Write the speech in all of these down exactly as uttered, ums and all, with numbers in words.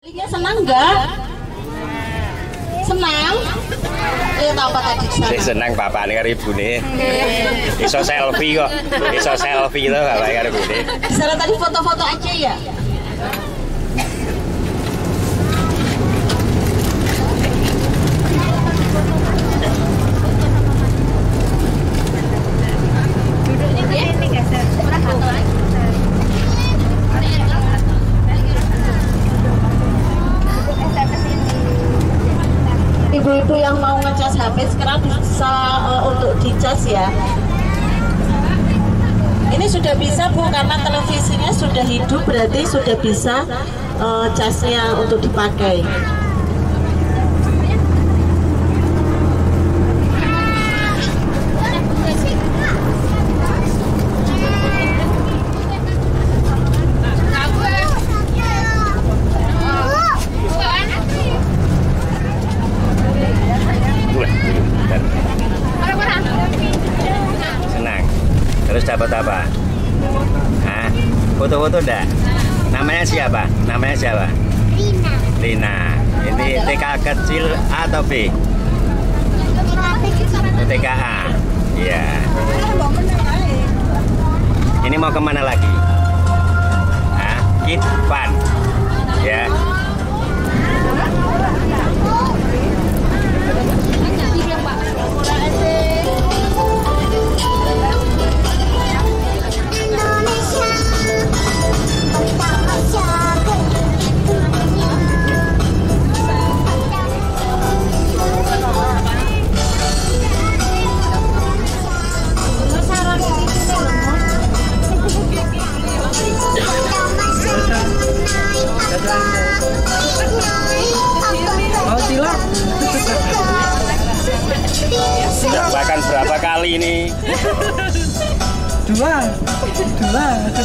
Dia senang enggak? Senang? Lihat apa tadi sana? Si senang bapak nih ibu nih. Iso selfie kok. Iso selfie tuh bapak nih ibu nih. Sana tadi foto-foto aja ya? Ibu-ibu yang mau ngecas H P sekarang bisa uh, untuk dicas ya. Ini sudah bisa Bu, karena televisinya sudah hidup, berarti sudah bisa uh, casnya untuk dipakai. Terus dapat apa? Hah? Foto-foto enggak? Namanya siapa? Namanya siapa? Lina. Lina. Ini T K kecil A atau B? T K A. Iya. Ini mau kemana lagi? Hah? Kid Fun. Ya. Sudah makan berapa kali ini? Dua, dua.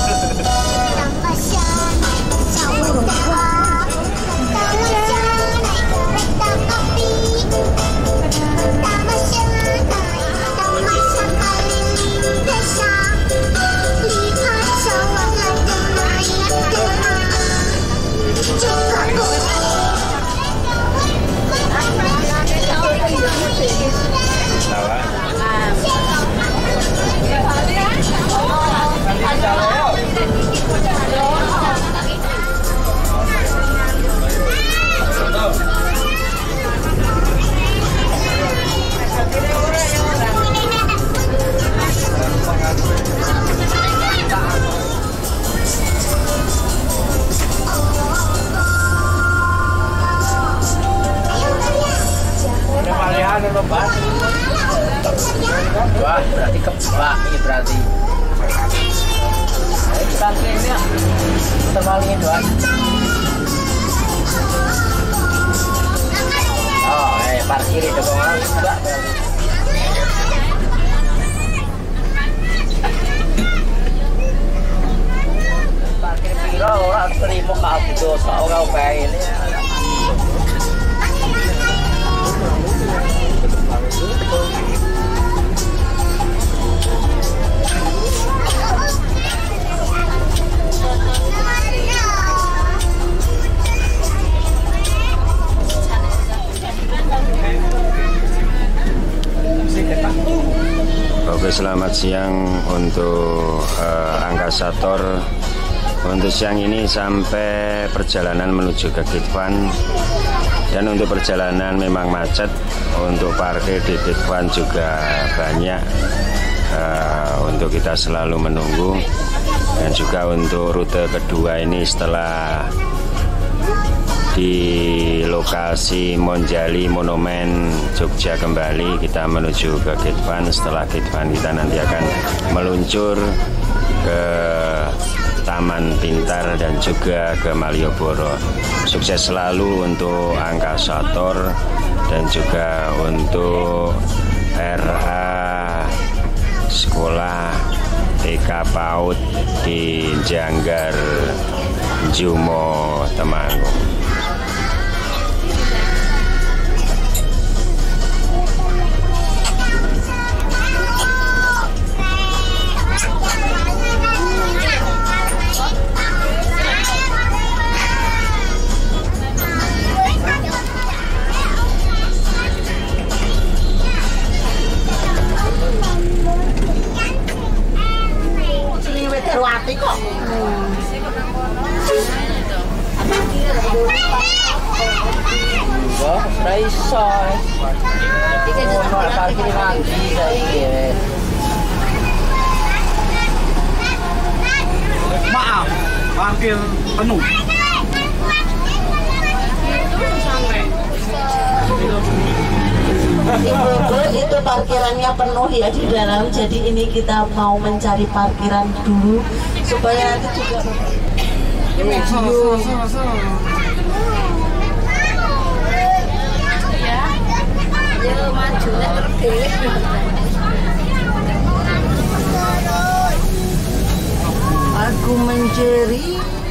Wah, berarti kebak ini berarti. Ayo kita ini ya. Kita malingin doang. Oh, eh parkir itu orang kebak berarti. Parkir piro orang terima kabeh dosa ora bae ini. Oke, selamat siang untuk uh, Angkasator. Untuk siang ini sampai perjalanan menuju ke Kid Fun. Dan untuk perjalanan memang macet. Untuk parkir di Kid Fun juga banyak. uh, Untuk kita selalu menunggu. Dan juga untuk rute kedua ini setelah di lokasi Monjali Monumen Jogja kembali, kita menuju ke Kid Fun. Setelah Kid Fun kita nanti akan meluncur ke Taman Pintar dan juga ke Malioboro. Sukses selalu untuk Angkasator dan juga untuk R A Sekolah T K PAUD di Janggar Jumo Temanggung. Ora iso. Iki ono parkir mandi saiki. Maaf, parkir penuh. Ibu-ibu itu parkirannya penuh ya di dalam, jadi ini kita mau mencari parkiran dulu supaya nanti juga video. Ya, ya maju terpilih. Aku mencari.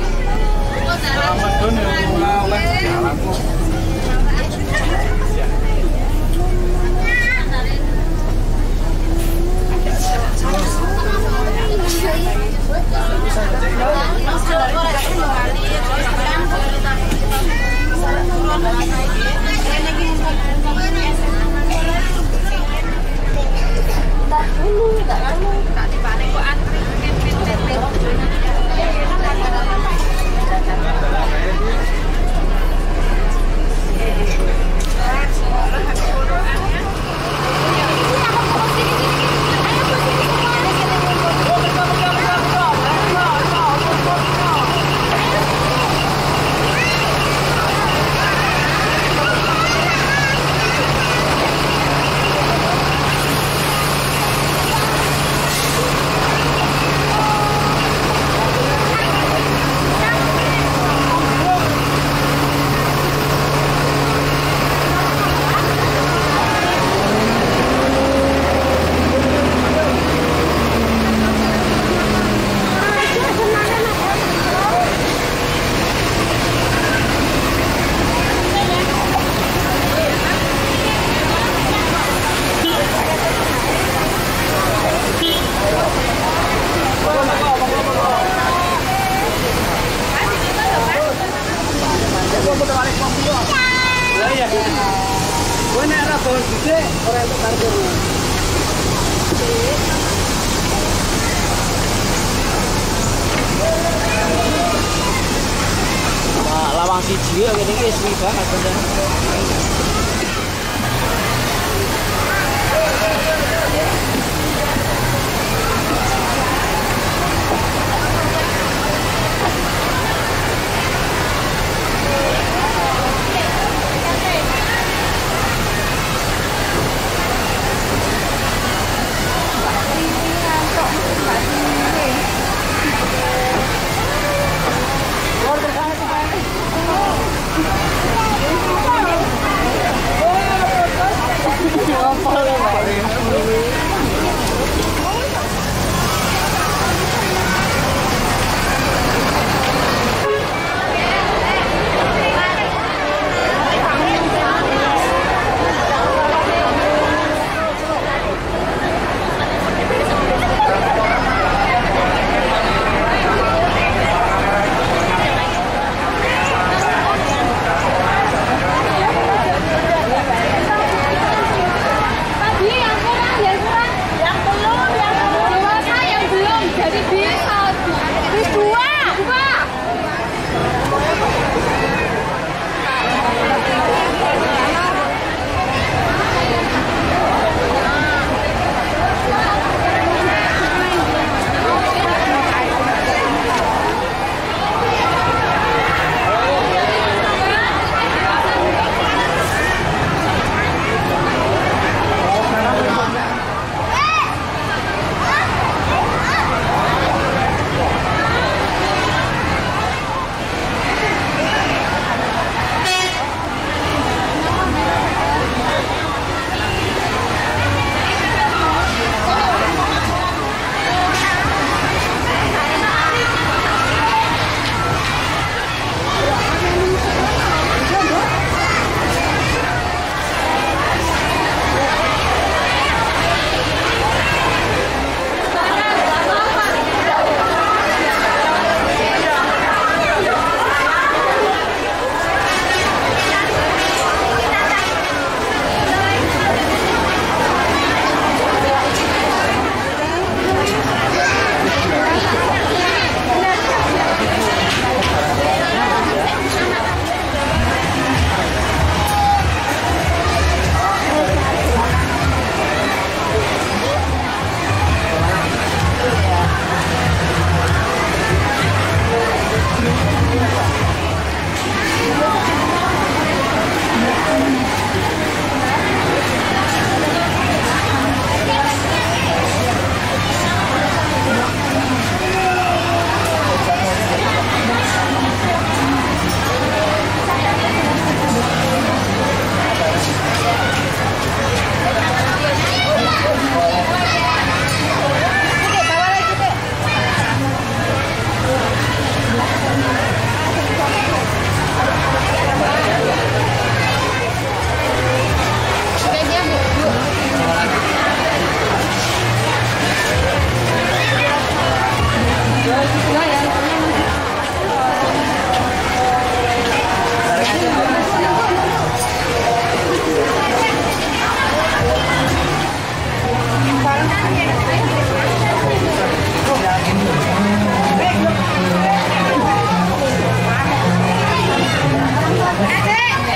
Lawang siji ya ngene iki suwi banget bener.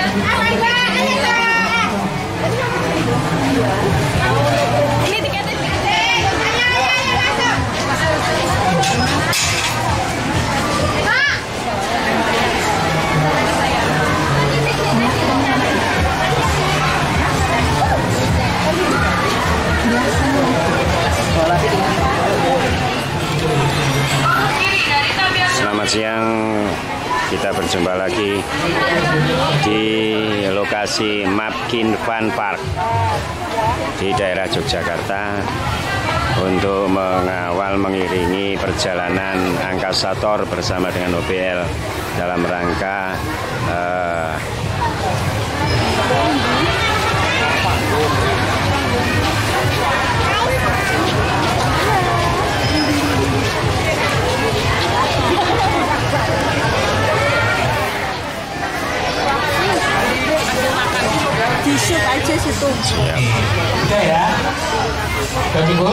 Ini tiketnya Selamat siang, kita berjumpa lagi di lokasi Mapkin Fun Park di daerah Yogyakarta untuk mengawal mengiringi perjalanan Angkasator bersama dengan O B L dalam rangka uh, di-shoot aja situ. siap. Udah ya. Udah cukup.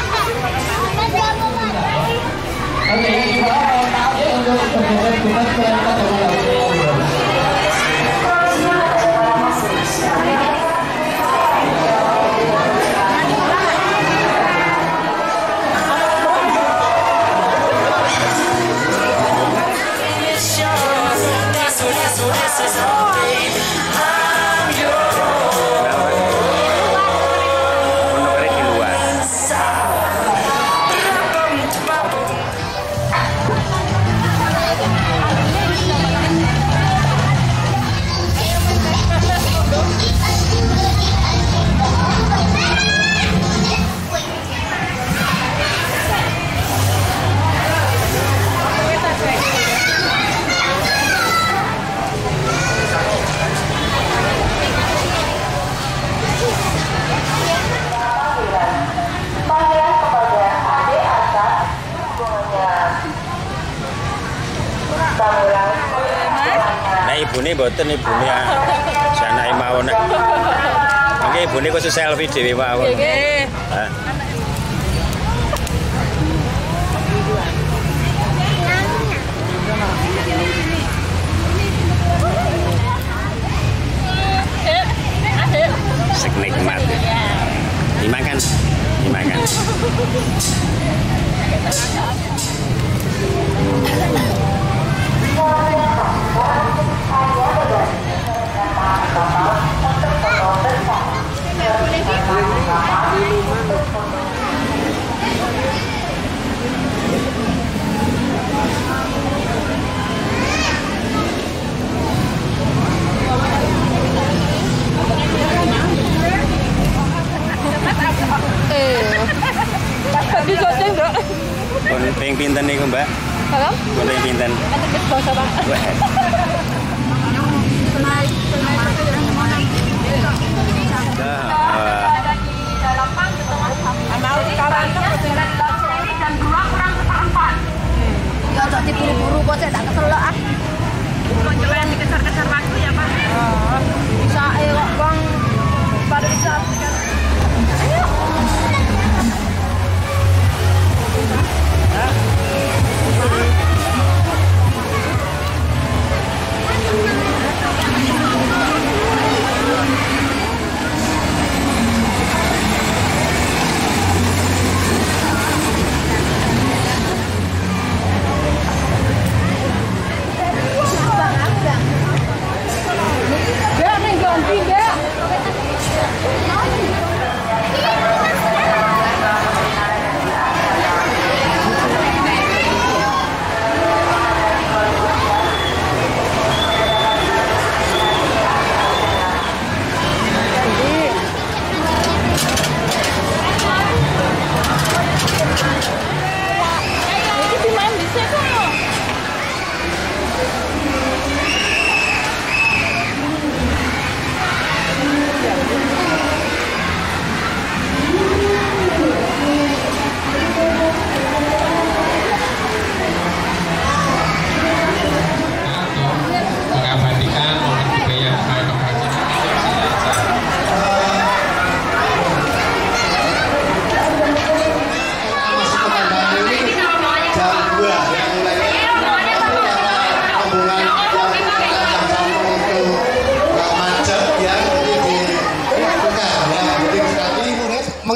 Oke, kita mau tahu untuk bergerak kita silakan dari ibune mboten ibune sanake mawon. Mangke ibune khusus selfie dhewe mawon. Nggih. Hah. Sek nikmat. Dimakan. Dimakan. Ping pinten niku, Mbak? Halo? Ping pinten? Enten wis basa, Pak. Mau kawan jam dua kurang seperempat. Ya cok diburu-buru kok saya tak keselak ah. Koncoan dikejar-kejar waktu ya, Pak. Oh, bisa eh kok Bang. Pada bisa. Ayo.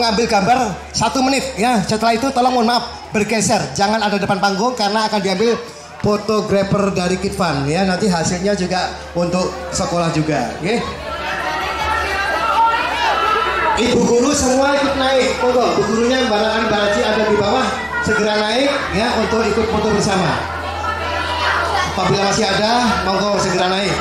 mengambil gambar satu menit ya. Setelah itu tolong mohon maaf bergeser, jangan ada depan panggung karena akan diambil fotografer dari Kidvan ya. Nanti hasilnya juga untuk sekolah juga. Okay? Ibu guru semua ikut naik, monggo. Bu gurunya Mbak Nani Baraji ada di bawah, segera naik ya untuk ikut foto bersama. Apabila masih ada, monggo segera naik.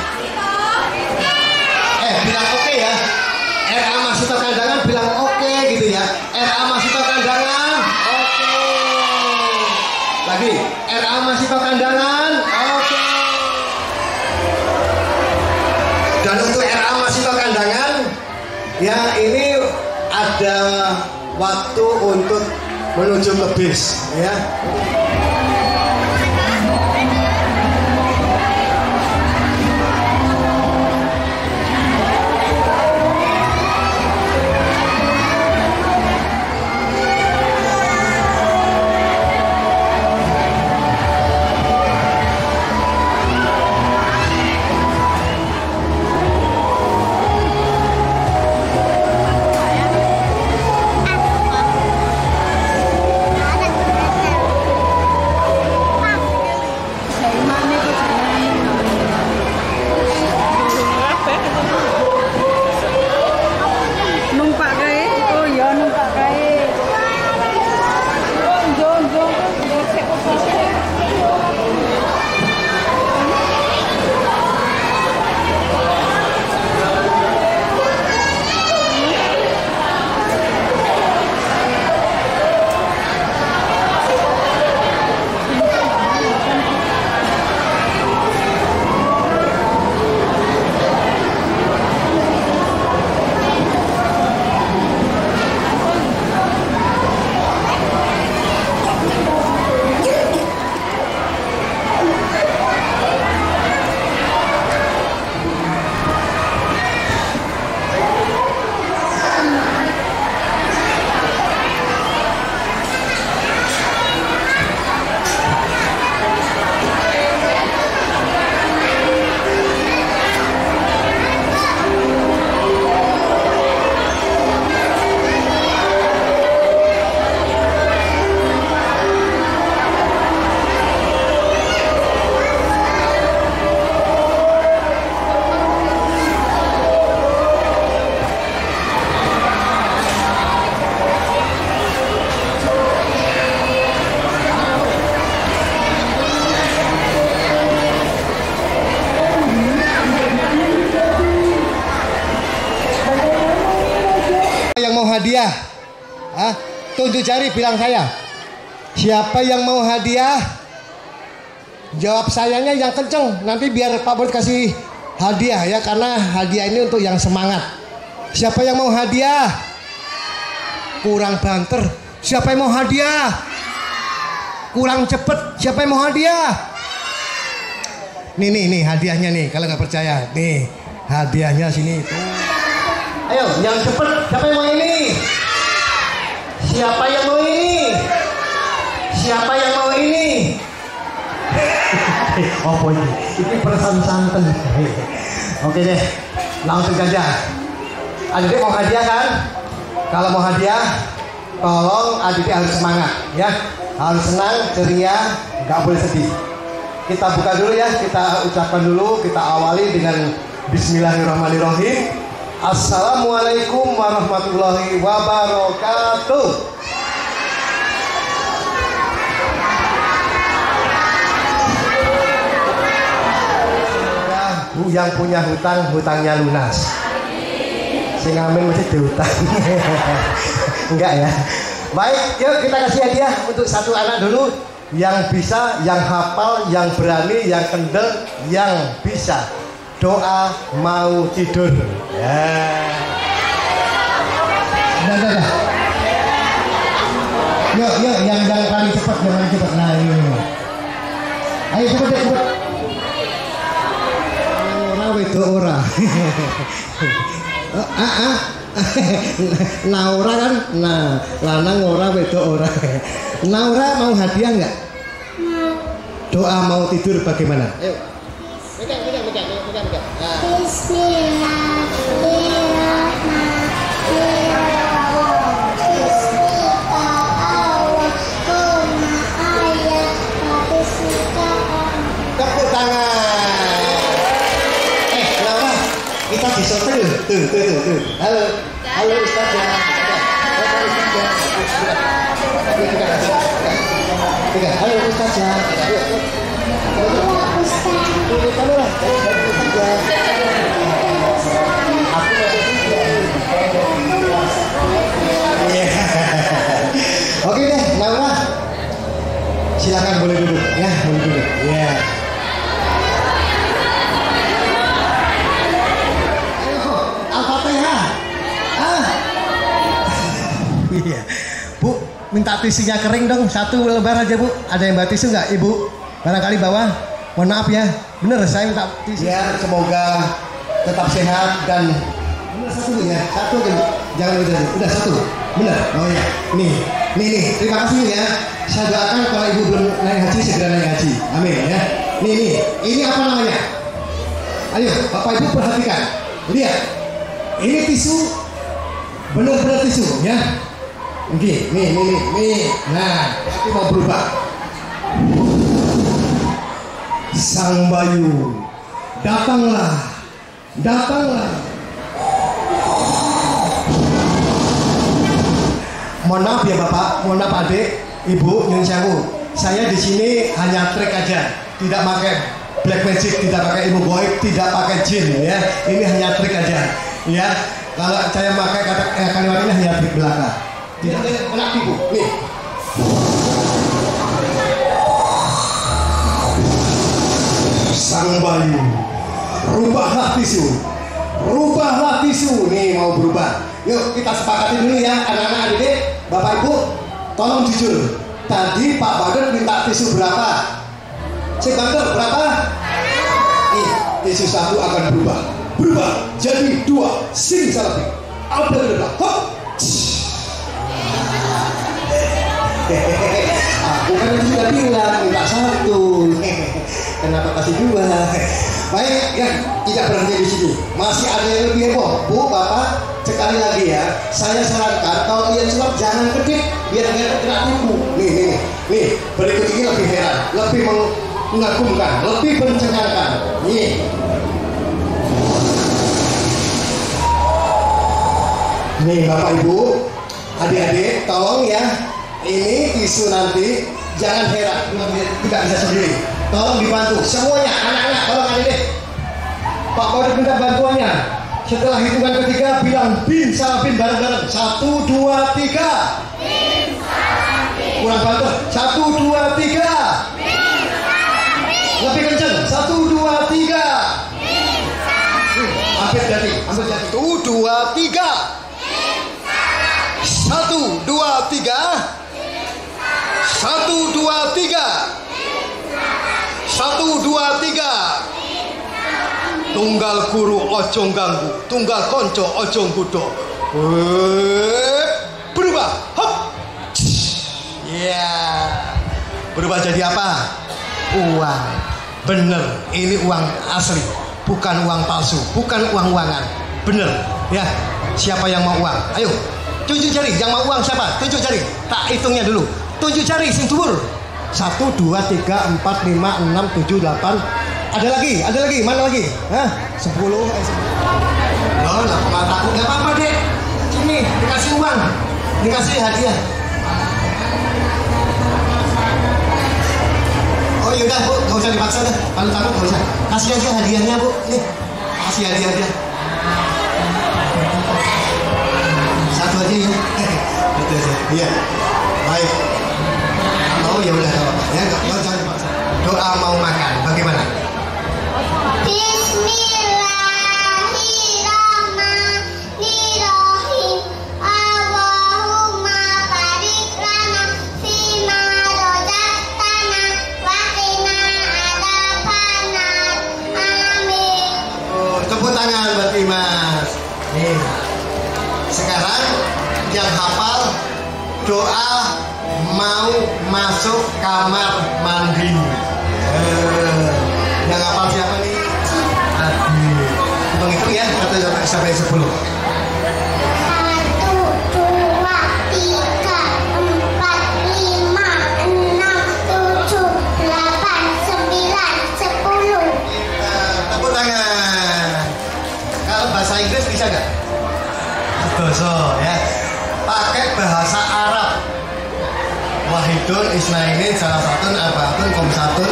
Eh bilang oke okay ya. R A Masito Kandangan bilang oke okay, gitu ya. R A Masito Kandangan, oke. Okay. Lagi, R A Masito Kandangan, oke. Okay. Dan untuk R A Masito Kandangan, ya ini ada waktu untuk menuju ke bis, ya. Hadiah, ah, tunjuk jari bilang saya. Siapa yang mau hadiah? Jawab sayanya yang kenceng. Nanti biar Pak Bos kasih hadiah ya, karena hadiah ini untuk yang semangat. Siapa yang mau hadiah? Kurang banter. Siapa yang mau hadiah? Kurang cepet. Siapa yang mau hadiah? Nih nih nih hadiahnya nih. Kalau nggak percaya, nih hadiahnya sini tuh. Ayo, yang cepet. Siapa yang mau ini? Siapa yang mau ini? Siapa yang mau ini? Oh boy, ini pesan santen. Oke deh, langsung saja. Adik mau hadiah kan? Kalau mau hadiah, tolong adik harus semangat ya, harus senang, ceria, nggak boleh sedih. Kita buka dulu ya, kita ucapkan dulu, kita awali dengan Bismillahirrahmanirrahim. Assalamualaikum warahmatullahi wabarakatuh. Yang punya hutang, hutangnya lunas. Sing ngamen mesti dihutang. Enggak ya. Baik, yuk kita kasih hadiah untuk satu anak dulu. Yang bisa, yang hafal, yang berani, yang kendel, yang bisa doa mau tidur. Ya. Dah, dah, dah. Yuk, yuk, yang yang paling cepat, yang paling cepat. Nah, ini. Ayo cepat, cepat. Ora wedok ora. Ah, ah. Nah, ora kan? Nah, lanang ora wedok ora. Nah, ora mau hadiah enggak? Doa mau tidur bagaimana? Ayo. Pegang, pegang, pegang, pegang, pegang. Nah. Bismillahirrahmanirrahim. kita disoter tuh, tuh, tuh, tuh, tuh. Halo, halo Ustaz ya. Halo Ustaz ya. Halo Ustaz ya. Halo kamera. Oke deh, Laura. Silakan boleh duduk ya, boleh duduk. Ya. Al-Fatihah. Ah. Iya. Bu, minta tisunya kering dong, satu lembar aja Bu. Ada yang bawa tisu nggak Ibu? Barangkali bawah. Mohon maaf ya. Bener saya minta tisu. Ya, semoga tetap sehat dan bener satu ya, satu aja Bu. Jangan udah, udah satu. Bener. Oh ya. Nih, nih nih. Terima kasih ya. Saya doakan kalau Ibu belum naik haji segera naik haji. Amin ya. Nih nih. Ini apa namanya? Ayo, Bapak Ibu perhatikan. Lihat. Ini tisu benar-benar tisu ya. Oke, nih nih nih nih. Nah, tapi mau berubah. Sang Bayu, datanglah, datanglah. Mohon maaf ya Bapak, mohon maaf Adik, Ibu, Nyun Sewu. Saya di sini hanya trik aja, tidak pakai black magic, tidak pakai ilmu goib, tidak pakai jin ya. Ini hanya trik aja. Ya, kalau saya pakai kata eh, kalimat ini hanya trik belaka. Tidak kena tipu. Nih. Sang Bayu, rubahlah tisu, rubahlah tisu. Nih mau berubah. Yuk kita sepakati dulu ya, anak-anak adik, Bapak Ibu, tolong jujur. Tadi Pak Badar minta tisu berapa? Cik Badar berapa? Nih, tisu satu akan berubah, berubah jadi dua. Sing salapi. Abdullah, hop. Aku kan sudah bilang minta satu. Kenapa kasih dua? Baik ya, tidak berhenti di sini. Masih ada yang lebih heboh, Bu, Bapak. Sekali lagi ya, saya sarankan kalau kalian sulap jangan kedip, biar nggak kena tipu. Nih, nih, nih. Berikut ini lebih heran, lebih mengagumkan, lebih mencengangkan. Nih. Nih, Bapak Ibu, adik-adik, tolong ya. Ini tisu nanti jangan heran, tidak bisa sendiri. Tolong dibantu semuanya, anak-anak, tolong adik-adik. Pak Badar minta bantuannya. Setelah hitungan ketiga bilang bin salah bin bareng-bareng. Satu, dua, tiga. Bin salah bin. Kurang bantu. Satu, dua, tiga. Bin salah bin. Lebih kencang. Satu, dua, tiga. Bin salah bin. Ambil jadi, ambil jadi. Satu, dua, tiga. Bin salah bin. Satu, dua, tiga. Satu, dua, tiga. Satu, dua, tiga. Tunggal guru ojo ganggu, tunggal konco ojo nggudo. Berubah, hop. Ya, berubah jadi apa? Uang. Bener, ini uang asli, bukan uang palsu, bukan uang-uangan. Bener, ya. Siapa yang mau uang? Ayo, tunjuk jari. Yang mau uang siapa? Tunjuk jari. Tak hitungnya dulu. Tunjuk jari, sing dhuwur. Satu, dua, tiga, empat, lima, enam, tujuh, delapan. Ada lagi, ada lagi, mana lagi? Hah? Sepuluh, eh, sepuluh. Loh, lah mataku, nggak apa-apa dek. Sini, dikasih uang, dikasih hadiah. Oh yaudah Bu, nggak usah dipaksa deh. Kalau takut nggak usah. Kasih aja hadiahnya Bu, nih, kasih hadiah aja. Satu aja ya. Itu aja. Iya. Baik. Oh ya udah, ya nggak jangan dipaksa. Doa mau makan, bagaimana? Bismillahirrahmanirrahim. Allahumma barik lana fima razaqtana wa qina adzabannar. Amin. Oh, tepuk tangan buat Imas. Nih. Sekarang yang hafal doa mau masuk kamar mandi. Eh, yang hafal siapa nih? Adi. Menghitung ya, satu sampai sepuluh. Satu, dua, tiga, empat, lima, enam, tujuh, delapan, sembilan, sepuluh. Tepuk tangan. Kalau bahasa Inggris bisa nggak? Doso ya. Pakai bahasa Arab. Wahidun isnaini salah satu arbaatun komsatun.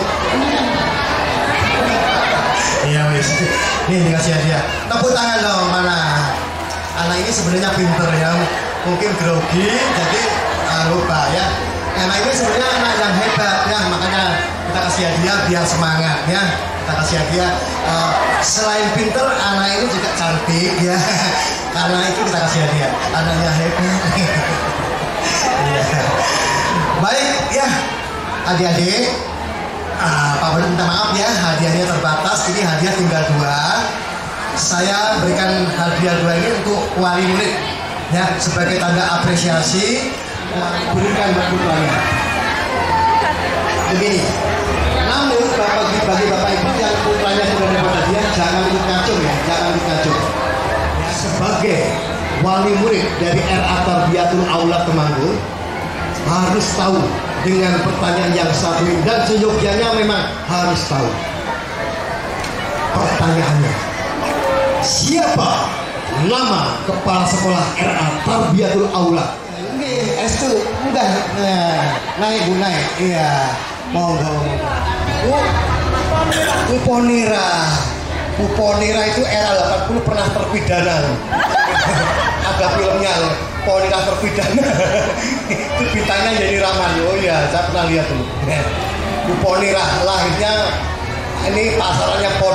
Iya wis. Nih dikasih hadiah. Tepuk tangan dong mana. Anak ini sebenarnya pinter ya. Mungkin grogi jadi uh, lupa ya. Anak ini sebenarnya anak yang hebat ya. Makanya kita kasih hadiah biar semangat ya. Kita kasih hadiah. Uh, selain pinter, anak ini juga cantik ya. Karena itu kita kasih hadiah. Anaknya hebat. Baik ya, adik-adik. Ah, Pak Badut minta maaf ya, hadiahnya terbatas. Ini hadiah tinggal dua. Saya berikan hadiah dua ini untuk wali murid ya, sebagai tanda apresiasi. Berikan buat putranya. Begini. Namun bagi bagi bapak ibu yang putranya sudah dapat hadiah, jangan ikut kacung ya, jangan ikut kacung. Ya, sebagai wali murid dari R A Tarbiyatul Aulad Temanggung harus tahu dengan pertanyaan yang satu ini, dan seyogyanya memang harus tahu. Pertanyaannya, siapa nama kepala sekolah R A Tarbiyatul Aulad? Ini S itu udah nah, naik bu naik, iya monggo monggo. Bu Ponira, Bu Ponira itu era delapan puluh pernah terpidana. Ada filmnya loh, Ponira terpidana. Itu bintangnya jadi Rahman. Oh iya, saya pernah lihat dulu. Bu Ponira lahirnya ini pasarannya pon.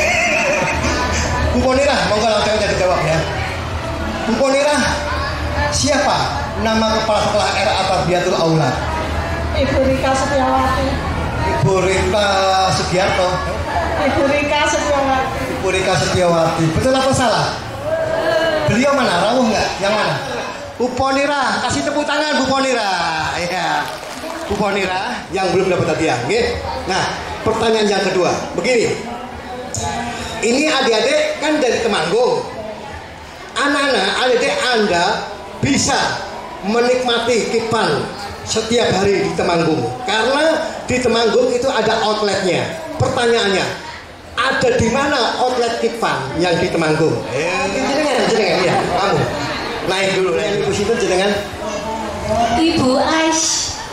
Bu Ponira, monggo langsung jadi jawab ya. Bu Ponira, siapa nama kepala sekolah R A Tarbiyatul Aulad? Ibu Rika Setiawati. Ibu Rika Sugiarto. Ibu Rika Setiawati. Ibu Rika Setiawati. Betul atau salah? Beliau mana? Rawuh nggak? Yang mana? Bu Ponira, kasih tepuk tangan Bu Ponira. Iya. Bu Ponira yang belum dapat hadiah. Oke. Nah, pertanyaan yang kedua. Begini. Ini adik-adik kan dari Temanggung. Anak-anak, adik-adik Anda bisa menikmati Kitfan setiap hari di Temanggung. Karena di Temanggung itu ada outletnya. Pertanyaannya, ada di mana outlet Kitfan yang di Temanggung? Eh, jenengan, jenengan, ya, kamu naik dulu, naik ibu situ jenengan. Ibu Ais.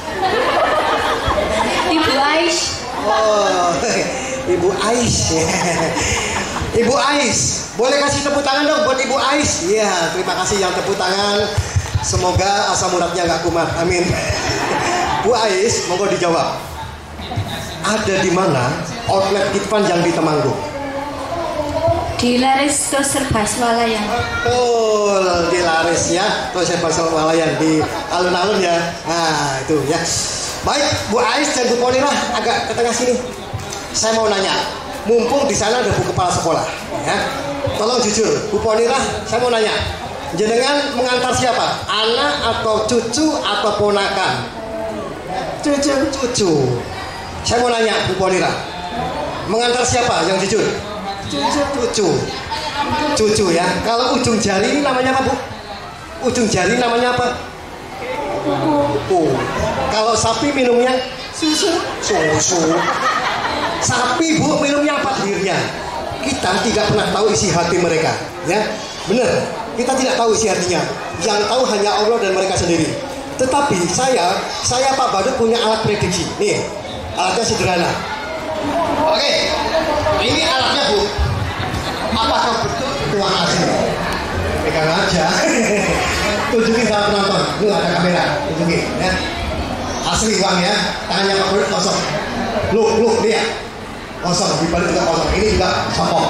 Ibu Ais. Oh, Ibu Ais. Ibu Ais, boleh kasih tepuk tangan dong buat Ibu Ais. Iya, terima kasih yang tepuk tangan. Semoga asam uratnya nggak kumat, amin. Bu Ais, monggo dijawab. Ada di mana outlet Kitfan yang di Temanggung? Di Laris Serba Swalayan. Betul, di Laris ya, terus Serba Swalayan di alun-alun ya. Nah itu ya. Baik, Bu Ais dan Bu Ponira agak ke tengah sini. Saya mau nanya, mumpung di sana ada Bu Kepala Sekolah, ya. Tolong jujur, Bu Ponira, saya mau nanya, jenengan mengantar siapa? Anak atau cucu atau ponakan? Cucu, cucu. Saya mau nanya, Bu Ponira, mengantar siapa yang jujur? Cucu, cucu, cucu ya. Kalau ujung jari ini namanya apa Bu? Ujung jari namanya apa? Oh. Kalau sapi minumnya susu, susu. Sapi Bu minumnya apa akhirnya? Kita tidak pernah tahu isi hati mereka, ya. Benar, kita tidak tahu isi hatinya. Yang tahu hanya Allah dan mereka sendiri. Tetapi saya, saya Pak Badut punya alat prediksi. Nih, alatnya sederhana. Oke, ini alatnya Bu. Apakah betul uang asli? Pegang aja. Tunjukin sama penonton. Ini ada kamera. Tunjukin, ya. Asli uang ya. Tangannya Pak Badut kosong. Look, look dia. Kosong, di balik juga kosong. Ini juga sokong.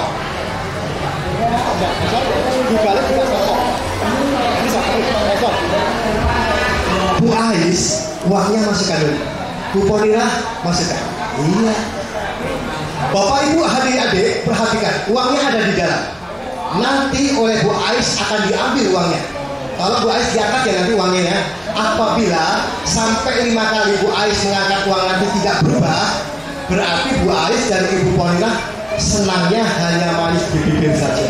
Di balik juga kosong. Ini sokong, kosong. Bu Ais, uangnya masukkan dulu. Bu Ponira, masukkan. Iya. Bapak Ibu adik-adik, perhatikan. Uangnya ada di dalam. Nanti oleh Bu Ais akan diambil uangnya. Kalau Bu Ais diangkat ya nanti uangnya ya. Apabila sampai lima kali Bu Ais mengangkat uang nanti tidak berubah, berarti Bu Ais dan Ibu Ponira senangnya hanya manis di bibir saja.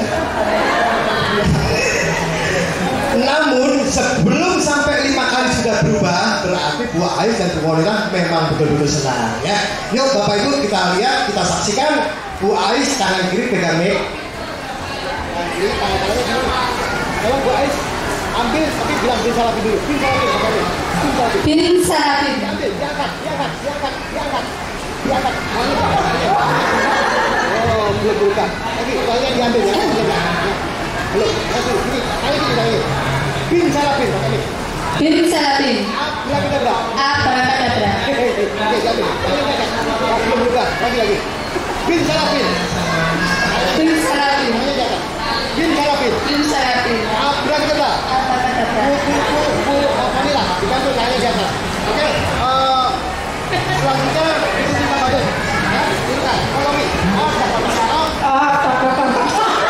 Namun sebelum sampai lima kali sudah berubah, berarti Bu Ais dan Bu Ponira memang betul-betul senang ya. Yuk Bapak Ibu kita lihat, kita saksikan Bu Ais tangan kiri pegang mic. Tangan kiri. Tolong Bu Ais ambil tapi bilang bin salapin dulu. Bin salapin, bin salapin. Bin salapin. Diambil, diangkat, diangkat, diangkat, diangkat, diangkat. Oh, belum buka. Lagi, soalnya diambil ya. Belum, lagi, ini, kali ini, kali ini. Bin salapin, kali. Bin salapin. Abracadabra. Abracadabra. Oke, diambil. Belum buka, lagi lagi. Bin salapin. Bin salapin. Bin salapin. Bin salapin. Abracadabra. Abracadabra. Bu, bu, bu, bu, Kamila, dibantu saya di atas. Oke, eh, selanjutnya itu kita bantu. Ya, silakan. Tolongi. Oh, tak apa-apa. Ah, tak apa-apa.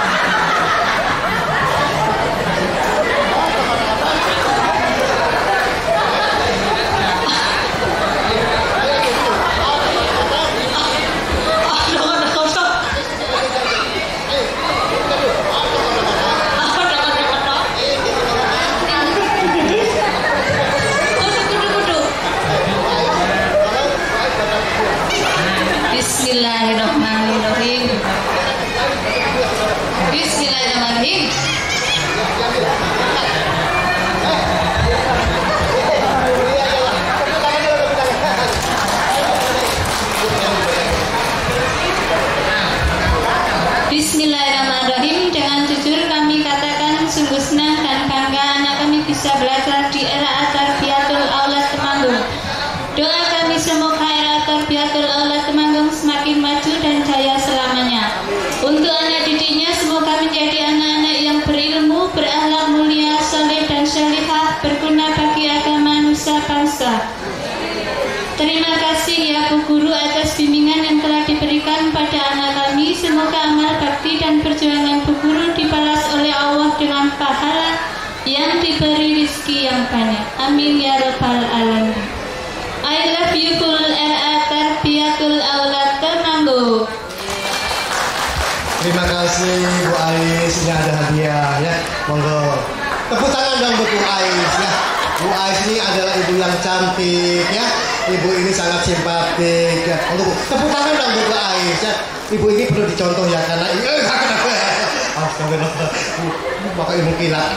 Bismillahirrahmanirrahim. Bismillahirrahmanirrahim. Bismillahirrahmanirrahim. Dengan jujur kami katakan sungguh senang dan bangga anak kami bisa belajar di era Tarbiyatul Aulad Temanggung. Doa kami semoga era Tarbiyatul Aulad Temanggung semakin maju dan jaya selamanya. Untuk anak didiknya semoga menjadi anak-anak yang berilmu, berakhlak mulia, saleh dan salihah, berguna bagi agama nusa bangsa. Terima kasih ya Bu Guru atas bimbingan yang telah diberikan pada anak kami. Semoga amal bakti dan perjuangan Bu Guru dibalas oleh Allah dengan pahala yang diberi rezeki yang banyak. Amin ya rabbal alamin. I love you full R A Tarbiyatul Aulad Temanggung. Terima kasih Bu Ais, ini ada hadiah ya, monggo. Tepuk tangan dong buat Bu Ais ya. Bu Ais ini adalah ibu yang cantik ya. Ibu ini sangat simpatik ya. Untuk tepuk tangan dong buat Bu Ais ya. Ibu ini perlu dicontoh ya karena ini eh kenapa? Astagfirullah. Maka ilmu kilat.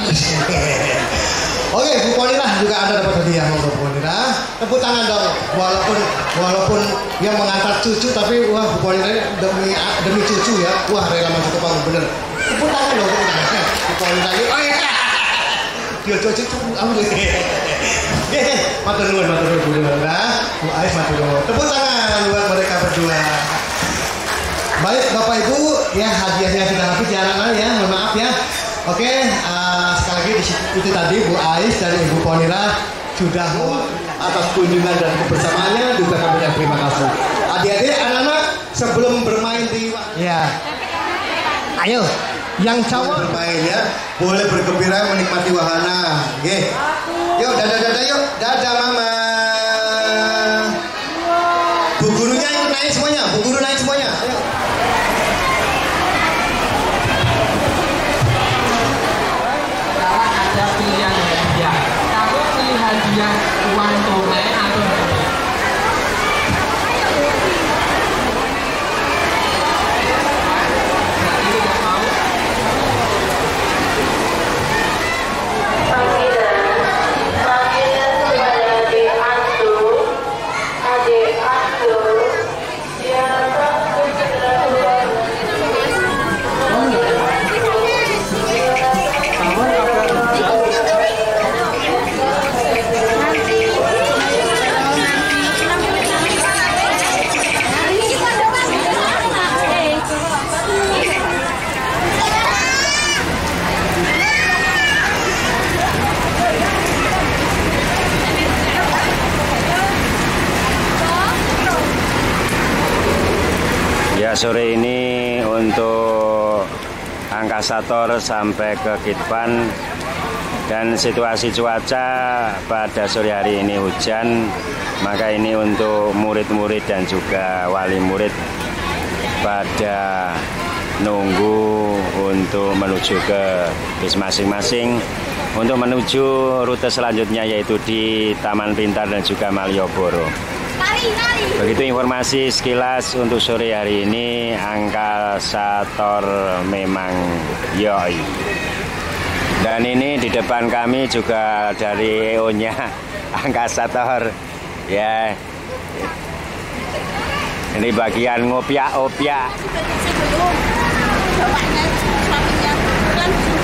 Oke, Bu Ponira juga Anda dapat hadiah monggo Bu Ponira. Tepuk tangan dong. Walaupun walaupun yang mengantar cucu tapi wah Bu Ponira demi demi cucu ya. Wah, rela masuk ke panggung bener. Tepuk tangan dong Bu Ponira ini. Oh ya. Dia cucu ambil. Oke, matur nuwun, matur nuwun Bu Ponira. Bu Ais matur nuwun. Tepuk tangan buat mereka berdua. Baik Bapak Ibu, ya hadiahnya sudah habis ya anak-anak ya. Mohon maaf ya. Oke, uh, sekali lagi itu tadi Bu Ais dan Ibu Ponira sudah atas kunjungan dan kebersamaannya juga kami ucapkan terima kasih. Adik-adik, anak-anak sebelum bermain di ya, ayo, yang cowok bermain ya, boleh bergembira menikmati wahana. Oke, yuk dadah dadah yuk, dadah mama. Bu gurunya ikut naik semuanya, Bu guru naik semuanya. Ayo. Ada pilihan hadiah. Kamu pilih hadiah uang tunai atau sore ini untuk Angkasator sampai ke Kitvan dan situasi cuaca pada sore hari ini hujan, maka ini untuk murid-murid dan juga wali murid pada nunggu untuk menuju ke bis masing-masing untuk menuju rute selanjutnya yaitu di Taman Pintar dan juga Malioboro. Begitu informasi sekilas untuk sore hari ini. Angkasator memang yoi. Dan ini di depan kami juga dari E O-nya Angkasator. Ya. Ini bagian ngopiak-opiak. Bapaknya, suaminya, kan